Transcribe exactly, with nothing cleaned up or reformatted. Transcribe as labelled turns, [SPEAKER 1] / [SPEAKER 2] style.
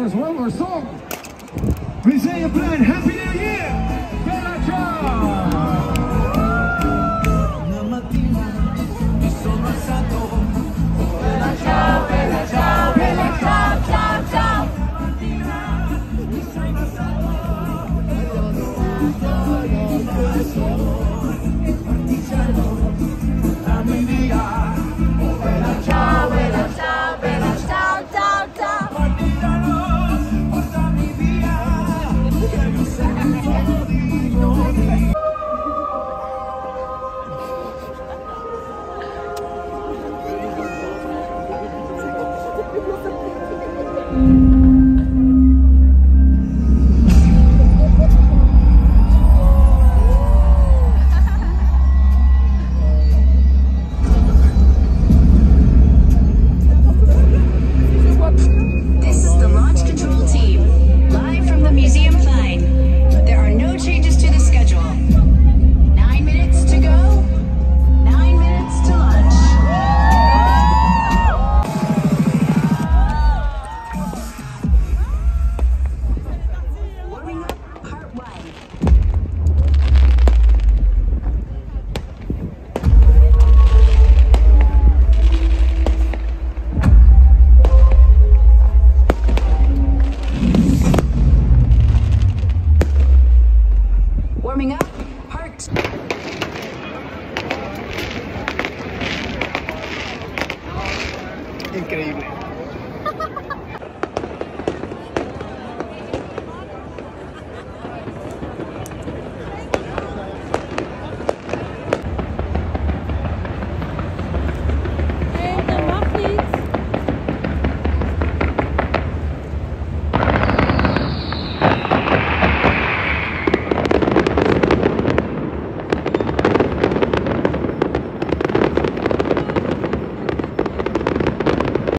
[SPEAKER 1] there's one more song.
[SPEAKER 2] We say a plan, Happy New Year!
[SPEAKER 1] Bella ciao!
[SPEAKER 2] Una mattina mi sono alzato.
[SPEAKER 3] Bella ciao, bella ciao, bella ciao, ciao, ciao.
[SPEAKER 2] Stamattina mi sono alzato. Partigiano, dammi via.
[SPEAKER 3] Bella ciao, bella ciao, bella ciao, ciao, ciao.
[SPEAKER 2] Partigiano, portami via. Che mi sento di non.
[SPEAKER 4] This is the launch control team, live from the museum plane. There are no changes to the schedule. Nine minutes to go, nine minutes to launch. Warming up, part one. Warming up, part.
[SPEAKER 2] Increíble.